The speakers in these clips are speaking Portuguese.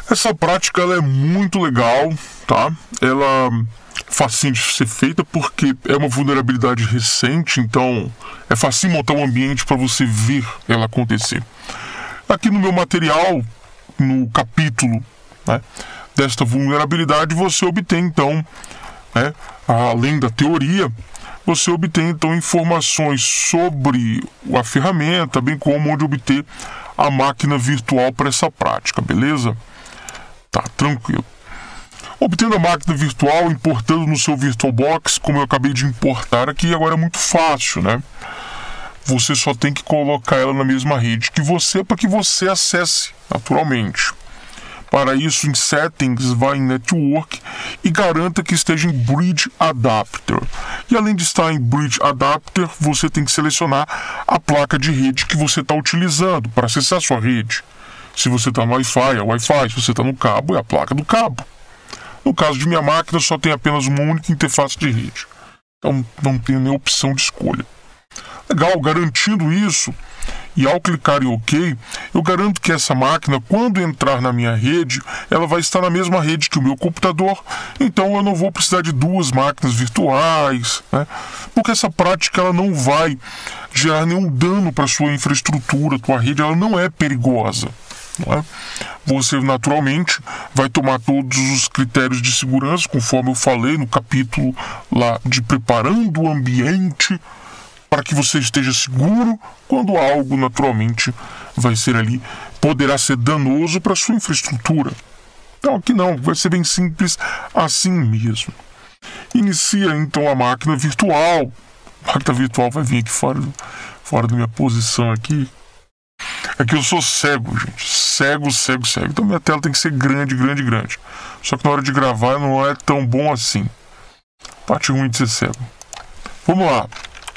Essa prática ela é muito legal, tá? Ela é facinho de ser feita porque é uma vulnerabilidade recente, então é fácil montar um ambiente para você ver ela acontecer. Aqui no meu material, no capítulo, né, desta vulnerabilidade, você obtém então, né, além da teoria, você obtém então informações sobre a ferramenta, bem como onde obter a máquina virtual para essa prática, beleza? Tá, tranquilo. Obtendo a máquina virtual, importando no seu VirtualBox, como eu acabei de importar aqui, agora é muito fácil, né? Você só tem que colocar ela na mesma rede que você, para que você acesse naturalmente. Para isso, em Settings, vá em Network e garanta que esteja em Bridge Adapter. E além de estar em Bridge Adapter, você tem que selecionar a placa de rede que você está utilizando para acessar a sua rede. Se você está no Wi-Fi, é o Wi-Fi. Se você está no cabo, é a placa do cabo. No caso de minha máquina, só tem apenas uma única interface de rede. Então, não tenho nem opção de escolha. Legal, garantindo isso, e ao clicar em OK, eu garanto que essa máquina, quando entrar na minha rede, ela vai estar na mesma rede que o meu computador, então eu não vou precisar de duas máquinas virtuais, né? Porque essa prática ela não vai gerar nenhum dano para a sua infraestrutura, tua rede, ela não é perigosa. Não é? Você naturalmente vai tomar todos os critérios de segurança, conforme eu falei no capítulo lá de preparando o ambiente, para que você esteja seguro quando algo naturalmente vai ser ali, poderá ser danoso para a sua infraestrutura. Então aqui não, vai ser bem simples assim mesmo. Inicia então a máquina virtual. A máquina virtual vai vir aqui fora da minha posição aqui. É que eu sou cego, gente. Cego. Então minha tela tem que ser grande. Só que na hora de gravar não é tão bom assim. Parte ruim de ser cego. Vamos lá.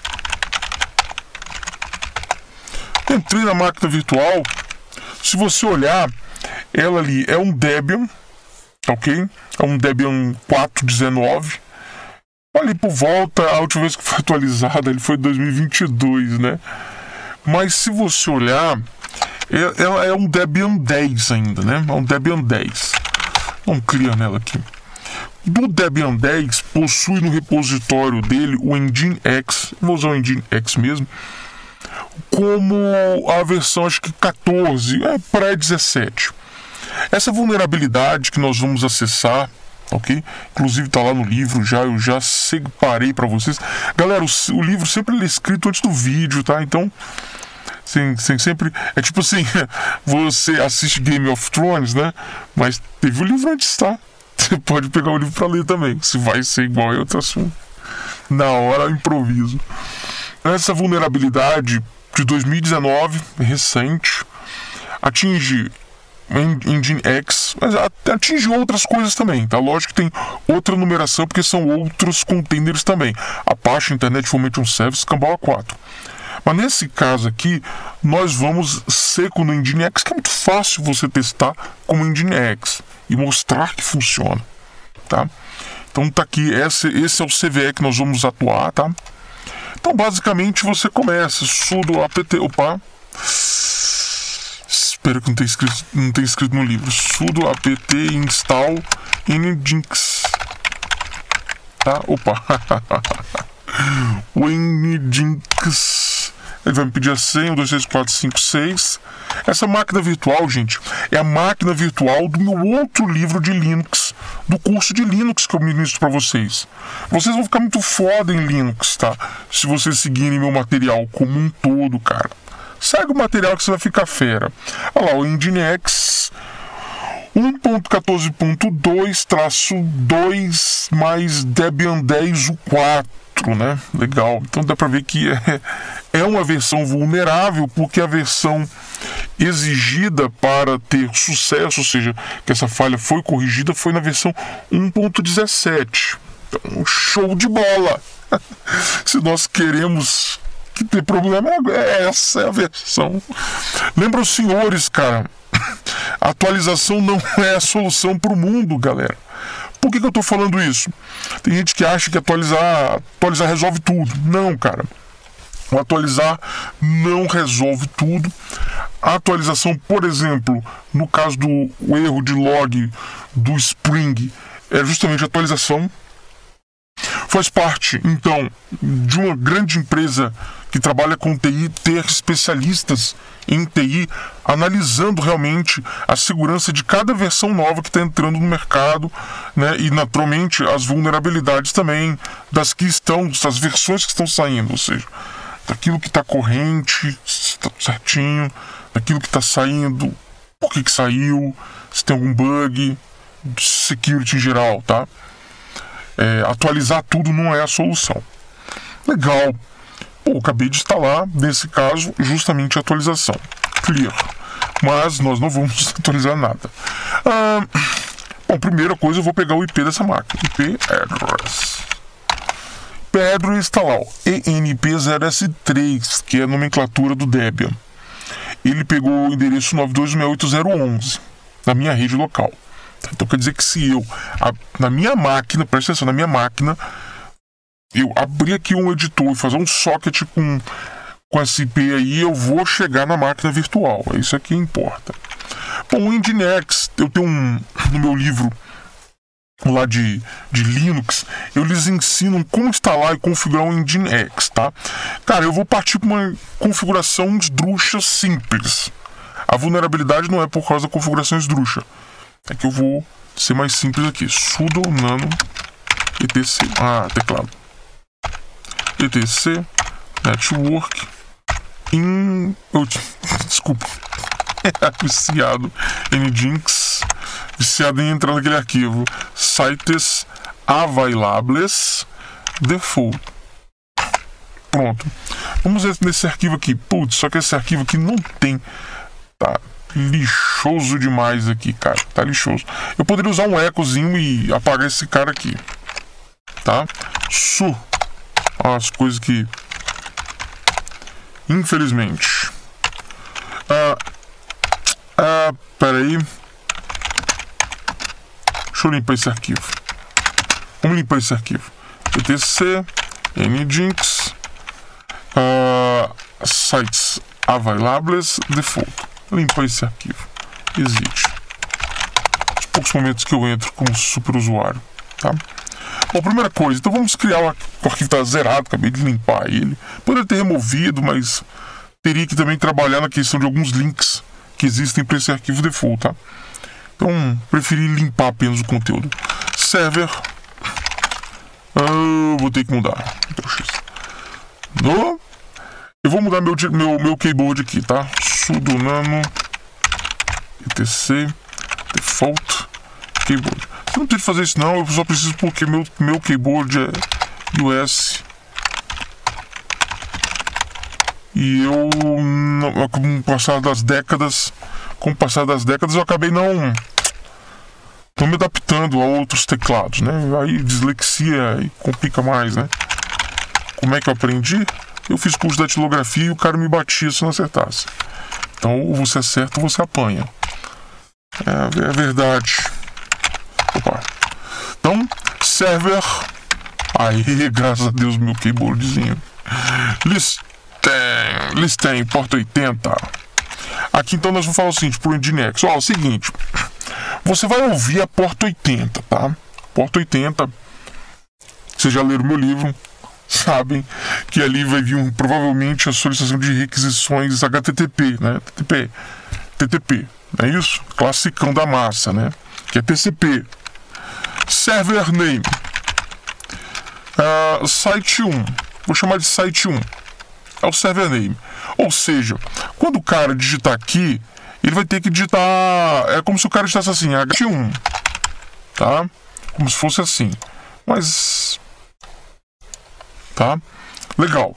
Entrei na máquina virtual. Se você olhar, ela ali é um Debian, ok? É um Debian 4.19. Ali por volta, a última vez que foi atualizada, ele foi em 2022, né? Mas se você olhar, ela é um Debian 10 ainda, né? É um Debian 10. Vamos clear nela aqui. Do Debian 10, possui no repositório dele o Nginx, vou usar o Nginx mesmo, como a versão, acho que 14, pré-17. Essa vulnerabilidade que nós vamos acessar, ok? Inclusive está lá no livro, eu já separei para vocês. Galera, o livro sempre é escrito antes do vídeo, tá? Então, sempre... É tipo assim, você assiste Game of Thrones, né? Mas teve o livro antes, tá? Você pode pegar o livro para ler também. Se vai ser igual é outro assunto. Na hora, improviso. Essa vulnerabilidade de 2019, recente, atinge Nginx, mas atinge outras coisas também, tá? Lógico que tem outra numeração, porque são outros containers também. Apache Internet Information Service, Cambau 4. Mas nesse caso aqui, nós vamos seco no Nginx, que é muito fácil você testar como Nginx e mostrar que funciona, tá? Então tá aqui, esse é o CVE que nós vamos atuar, tá? Então basicamente você começa sudo apt, espero que não tenha escrito no livro, sudo apt install nginx, tá? O nginx, ele vai me pedir a senha, 1, 2, 3, 4, 5, 6. Essa máquina virtual, gente, é a máquina virtual do meu outro livro de Linux, do curso de Linux que eu ministro para vocês. Vocês vão ficar muito foda em Linux, tá? Se vocês seguirem meu material como um todo, cara. Segue o material que você vai ficar fera. Olha lá, o Nginx 1.14.2-2 mais Debian 10 U4, né? Legal. Então dá para ver que é uma versão vulnerável, porque a versão exigida para ter sucesso, ou seja, que essa falha foi corrigida, foi na versão 1.17. Então, show de bola! Se nós queremos que ter problema, essa é a versão. Lembra os senhores, cara, a atualização não é a solução para o mundo, galera. Por que eu estou falando isso? Tem gente que acha que atualizar resolve tudo. Não, cara. O atualizar não resolve tudo. A atualização, por exemplo, no caso do erro de log do Spring, é justamente a atualização. Faz parte, então, de uma grande empresa que trabalha com TI, ter especialistas em TI analisando realmente a segurança de cada versão nova que está entrando no mercado, né? E naturalmente as vulnerabilidades também das versões que estão saindo, ou seja, daquilo que está corrente, se está certinho, daquilo que está saindo, por que saiu, se tem algum bug, security em geral, tá? Atualizar tudo não é a solução. Legal. Pô, acabei de instalar, nesse caso, justamente a atualização. Clear. Mas nós não vamos atualizar nada. Bom, primeira coisa, eu vou pegar o IP dessa máquina. IP address. IP address está lá, ENP0S3, que é a nomenclatura do Debian. Ele pegou o endereço 92.168.0.11 na minha rede local. Então quer dizer que se na minha máquina, presta atenção, na minha máquina, eu abrir aqui um editor e fazer um socket com esse IP aí, eu vou chegar na máquina virtual. É isso aqui que importa. Bom, o Nginx, eu tenho no meu livro lá de Linux, eu lhes ensino como instalar e configurar o Nginx, tá? Cara, eu vou partir para uma configuração esdrúxula simples. A vulnerabilidade não é por causa da configuração esdrúxula. É que eu vou ser mais simples aqui. Sudo nano etc. Teclado. etc network desculpa. Viciado. Nginx. Viciado em entrar naquele arquivo. Sites availables default. Pronto. Vamos ver nesse arquivo aqui. Putz, só que esse arquivo aqui não tem. Tá lixoso demais aqui, cara. Tá lixoso. Eu poderia usar um ecozinho e apagar esse cara aqui. Tá? As coisas que... Infelizmente. Peraí. Deixa eu limpar esse arquivo. Vamos limpar esse arquivo. etc nginx sites availables default. Limpar esse arquivo. Existe. Os poucos momentos que eu entro como super usuário, tá? Bom, primeira coisa, então vamos criar o arquivo está zerado, acabei de limpar ele. Poderia ter removido, mas teria que também trabalhar na questão de alguns links que existem para esse arquivo default, tá? Então, preferi limpar apenas o conteúdo. Server. Vou ter que mudar. Eu vou mudar meu keyboard aqui, tá? Sudo nano etc default keyboard. Eu não tenho que fazer isso não, eu só preciso porque meu keyboard é US. E com o passar das décadas, eu acabei não me adaptando a outros teclados, né? Aí dislexia e complica mais, né? Como é que eu aprendi? Eu fiz curso de datilografia e o cara me batia se não acertasse. Então, ou você acerta ou você apanha. É verdade. Opa. Então, server. Aí, graças a Deus, meu keyboardzinho. Listem, porta 80. Aqui então nós vamos falar o seguinte pro Nginx. Ó, é o seguinte. Você vai ouvir a porta 80, tá? Porta 80. Vocês já leram meu livro, sabem que ali vai vir provavelmente a solicitação de requisições HTTP, né? TTP, não é isso? Classicão da massa, né? Que é TCP. Server name. Site 1. Vou chamar de site 1. É o server name. Ou seja, quando o cara digitar aqui, ele vai ter que digitar... É como se o cara digitasse assim, H1. Tá? Como se fosse assim. Mas... Tá? Legal.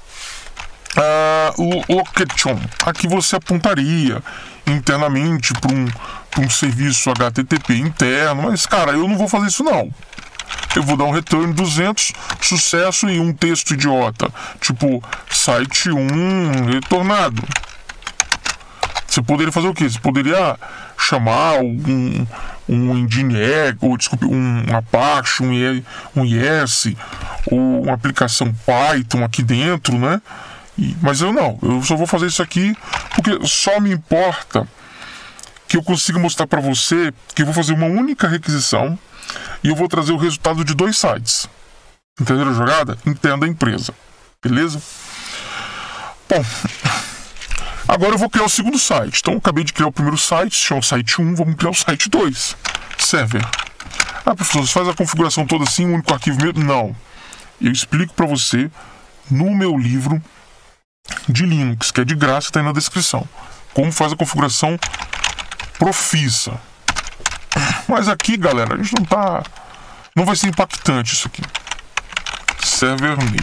Location. Aqui você apontaria internamente para um serviço HTTP interno. Mas, cara, eu não vou fazer isso não. Eu vou dar um return 200, sucesso e um texto idiota. Tipo, site 1 retornado. Você poderia fazer o quê? Você poderia chamar um Nginx, ou desculpe, um Apache, um IS, ou uma aplicação Python aqui dentro, né? Mas eu só vou fazer isso aqui porque só me importa que eu consiga mostrar para você que eu vou fazer uma única requisição e eu vou trazer o resultado de 2 sites. Entenderam a jogada? Entenda a empresa. Beleza? Bom, agora eu vou criar o segundo site. Então, eu acabei de criar o primeiro site, chama o site 1, vamos criar o site 2. Server. Professor, você faz a configuração toda assim, um único arquivo mesmo? Não. Eu explico para você no meu livro de Linux, que é de graça, está aí na descrição. Como faz a configuração profissa. Mas aqui, galera, a gente não vai ser impactante isso aqui. Server name.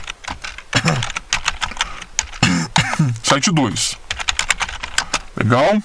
Site 2. Legal?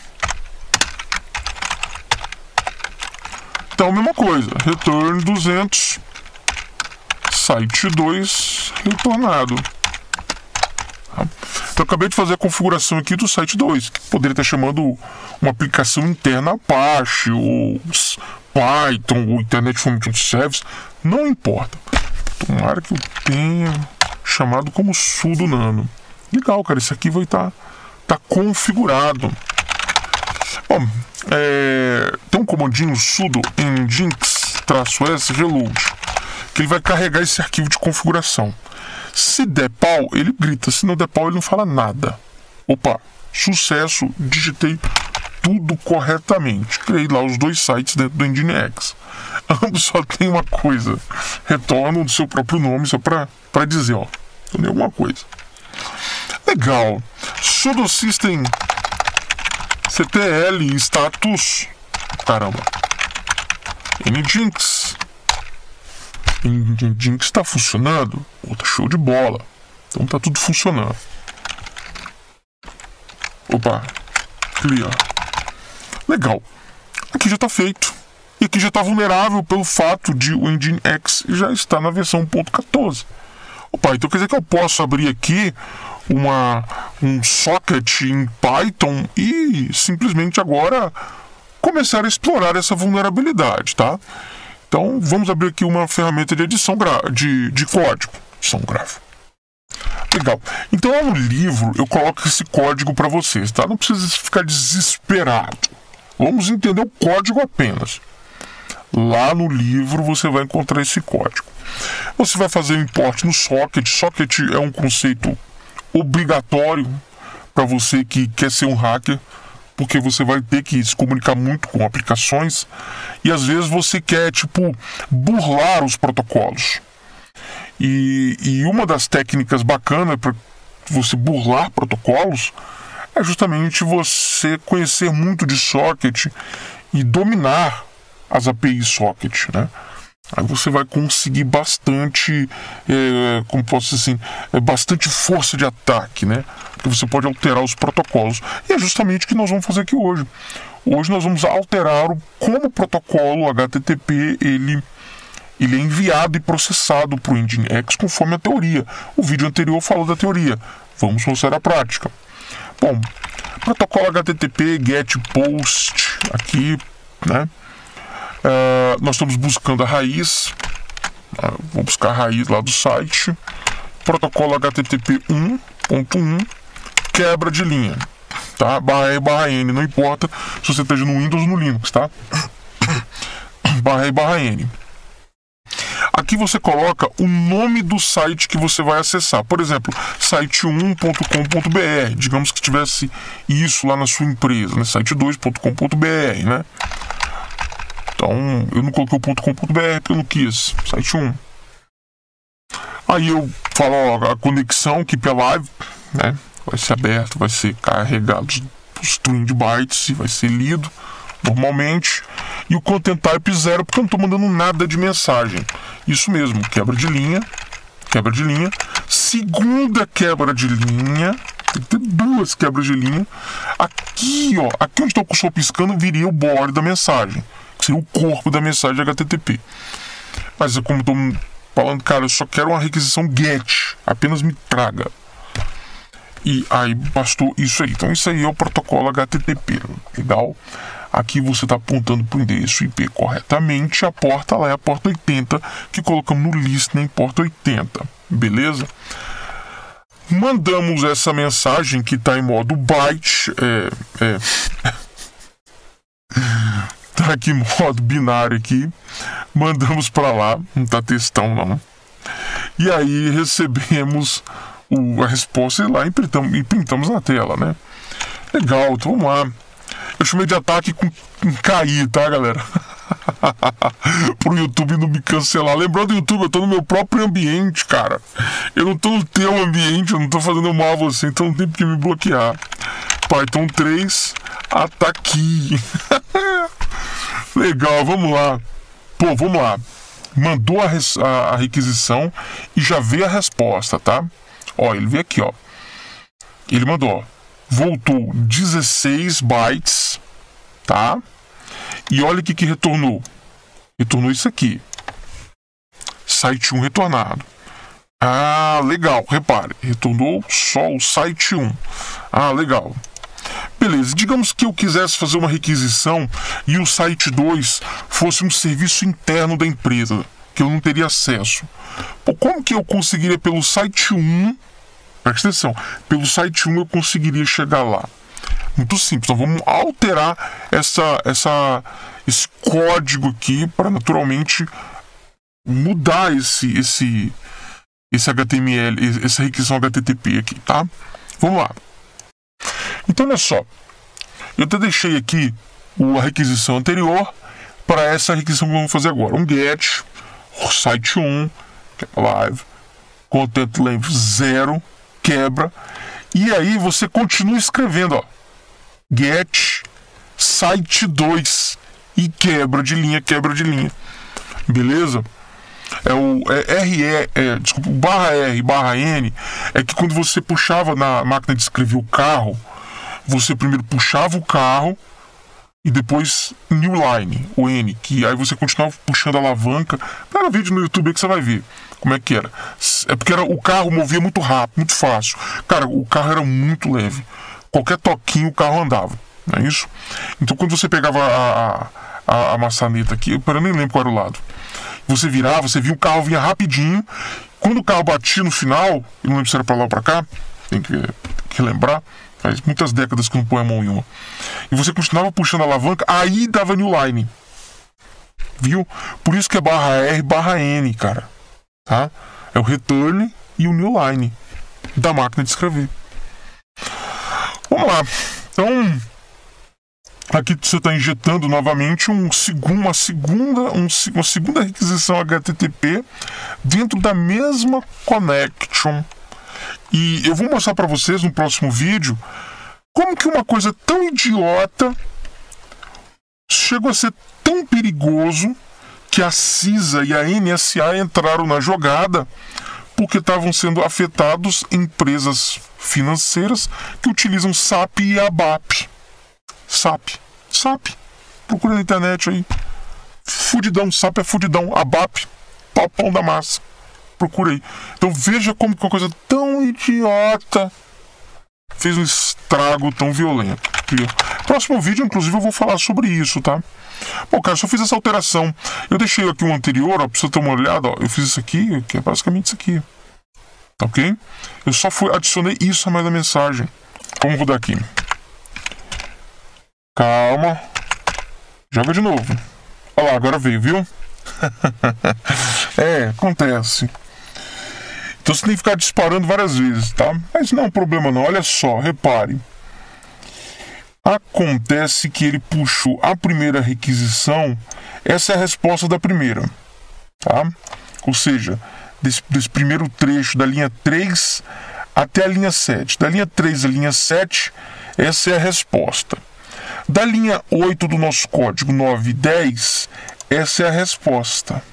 Então, mesma coisa. Return 200. Site 2 retornado. Então, eu acabei de fazer a configuração aqui do site 2, que poderia estar chamando uma aplicação interna Apache, ou Python, ou Internet Information Service. Não importa. Tomara que eu tenha chamado como sudo nano. Legal, cara. Esse aqui vai estar configurado. Bom, tem um comandinho sudo nginx-s reload, que ele vai carregar esse arquivo de configuração. Se der pau, ele grita. Se não der pau, ele não fala nada. Opa, sucesso, digitei tudo corretamente. Criei lá os 2 sites dentro do Nginx. Ambos só tem uma coisa. Retornam do seu próprio nome, só para dizer, ó, tem alguma coisa. Legal. Sudo system ctl status. Caramba. Nginx. Nginx está funcionando. Tá show de bola. Então tá tudo funcionando. Opa. Clear. Legal. Aqui já está feito. E aqui já está vulnerável pelo fato de o Nginx já estar na versão 1.14. Opa, então quer dizer que eu posso abrir aqui um socket em Python e simplesmente agora começar a explorar essa vulnerabilidade, tá? Então vamos abrir aqui uma ferramenta de edição de código. Edição gráfica. Legal. Então lá no livro eu coloco esse código para vocês, tá? Não precisa ficar desesperado. Vamos entender o código apenas. Lá no livro você vai encontrar esse código. Você vai fazer o import no socket. Socket é um conceito obrigatório para você que quer ser um hacker, porque você vai ter que se comunicar muito com aplicações e às vezes você quer, burlar os protocolos. E uma das técnicas bacanas para você burlar protocolos é justamente você conhecer muito de socket e dominar as APIs socket, né? Aí você vai conseguir bastante, bastante força de ataque, né? Porque você pode alterar os protocolos. E é justamente o que nós vamos fazer aqui hoje. Hoje nós vamos alterar como o protocolo HTTP ele é enviado e processado para o Nginx conforme a teoria. O vídeo anterior falou da teoria. Vamos mostrar a prática. Bom, protocolo HTTP GET POST aqui, né? Nós estamos buscando a raiz. Vou buscar a raiz lá do site. Protocolo HTTP 1.1 quebra de linha, tá? /e/n, não importa se você esteja no Windows ou no Linux, tá? /e/n. Aqui você coloca o nome do site que você vai acessar. Por exemplo, site1.com.br. Digamos que tivesse isso lá na sua empresa, né? Site2.com.br, né? Então, eu não coloquei o .com.br porque eu não quis. Site 1. Aí eu falo, ó, a conexão Keep Alive, né? Vai ser aberto, vai ser carregado os string de bytes e vai ser lido normalmente. E o content type 0, porque eu não estou mandando nada de mensagem. Isso mesmo, quebra de linha. Quebra de linha. Segunda quebra de linha. Tem que ter 2 quebras de linha. Aqui, ó, aqui onde está o cursor piscando, viria o body da mensagem. Que seria o corpo da mensagem HTTP. Mas como eu estou falando, cara, eu só quero uma requisição GET. Apenas me traga. E aí bastou isso aí. Então isso aí é o protocolo HTTP. Legal? Aqui você está apontando para o endereço IP corretamente. A porta lá é a porta 80, que colocamos no listening porta 80. Beleza? mandamos essa mensagem que está em modo byte, tá aqui em modo binário aqui, mandamos para lá, não tá textão não, e aí recebemos a resposta e lá printamos na tela, né? Legal, então vamos lá. Eu chamei de ataque com cair, tá, galera? Pro YouTube não me cancelar. Lembrando do YouTube, eu tô no meu próprio ambiente, cara. Eu não tô no teu ambiente, eu não tô fazendo mal a você, então não tem porque me bloquear. Python 3, ataque. Legal, vamos lá. Pô, vamos lá. Mandou a requisição e já veio a resposta, tá? Ó, ele veio aqui, ó. Ele mandou, ó. Voltou 16 bytes, tá? E olha o que retornou. Retornou isso aqui. Site 1 retornado. Ah, legal. Repare, retornou só o site 1. Ah, legal. Beleza, digamos que eu quisesse fazer uma requisição e o site 2 fosse um serviço interno da empresa, que eu não teria acesso. Pô, como que eu conseguiria pelo site 1, presta atenção, pelo site 1 eu conseguiria chegar lá? Muito simples, então vamos alterar esse código aqui para naturalmente mudar esse HTML, essa requisição HTTP aqui, tá? Vamos lá. Então, olha só, eu até deixei aqui a requisição anterior para essa requisição que vamos fazer agora. Um get, site 1, live, content length 0, quebra, e aí você continua escrevendo, ó, get, site 2, e quebra de linha, beleza? Desculpa, o /R, /N, é que quando você puxava na máquina de escrever o carro, você primeiro puxava o carro e depois new line, o N, que aí você continuava puxando a alavanca. Para vídeo no YouTube aí que você vai ver como é que era. É porque o carro movia muito rápido, muito fácil. Cara, o carro era muito leve. Qualquer toquinho o carro andava, não é isso? Então quando você pegava a maçaneta aqui, eu nem lembro qual era o lado. Você virava, você via o carro vinha rapidinho. Quando o carro batia no final, eu não lembro se era para lá ou para cá, tem que lembrar. Faz muitas décadas que eu não põe a mão em uma. E você continuava puxando a alavanca, aí dava new line. Viu? Por isso que é /R, /N, cara. Tá? É o return e o new line da máquina de escrever. Vamos lá. Então, aqui você está injetando novamente uma segunda requisição HTTP dentro da mesma connection. E eu vou mostrar para vocês no próximo vídeo como que uma coisa tão idiota chegou a ser tão perigoso que a CISA e a NSA entraram na jogada porque estavam sendo afetados empresas financeiras que utilizam SAP e ABAP. SAP. Procura na internet aí. Fudidão, SAP é fudidão. ABAP, papão da massa. Procura aí. Então veja como que uma coisa tão idiota fez um estrago tão violento. Próximo vídeo, inclusive, eu vou falar sobre isso, tá? Bom, cara, eu só fiz essa alteração. Eu deixei aqui um anterior, ó, pra você ter uma olhada, ó. Eu fiz isso aqui, que é basicamente isso aqui. Tá ok? Eu só adicionei isso a mais da mensagem. Vamos rodar aqui. Calma. Joga de novo. Olha lá, agora veio, viu? Acontece. Então você tem que ficar disparando várias vezes, tá? Mas não é um problema não. Olha só, repare. Acontece que ele puxou a primeira requisição. Essa é a resposta da primeira, tá? Ou seja, desse primeiro trecho da linha 3 até a linha 7. Da linha 3 à linha 7, essa é a resposta. Da linha 8 do nosso código 9 e 10, essa é a resposta.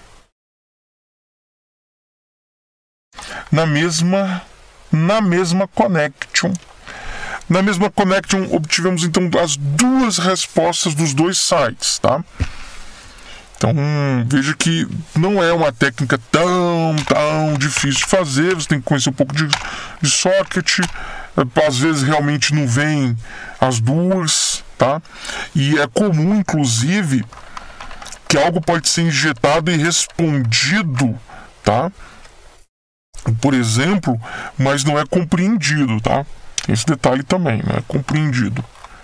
Na mesma connection. Na mesma connection, obtivemos então as duas respostas dos dois sites, tá? Então, veja que não é uma técnica tão difícil de fazer. Você tem que conhecer um pouco de socket. Às vezes realmente não vem as duas, tá? E é comum, inclusive, que algo pode ser injetado e respondido, tá? por exemplo, mas não é compreendido, tá? Esse detalhe também, não é compreendido.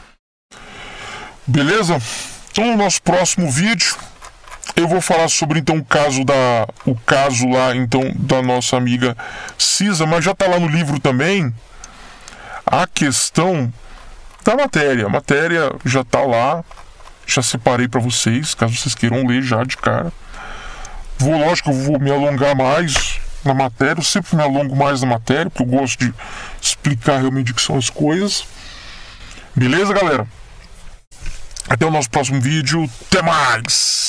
Beleza? Então, no nosso próximo vídeo, eu vou falar sobre então o caso lá então da nossa amiga Cisa, mas já está lá no livro também a questão da matéria. A matéria já está lá, já separei para vocês, caso vocês queiram ler já de cara. Lógico, eu vou me alongar mais na matéria, eu sempre me alongo mais na matéria, porque eu gosto de explicar realmente o que são as coisas. Beleza, galera? Até o nosso próximo vídeo. Até mais!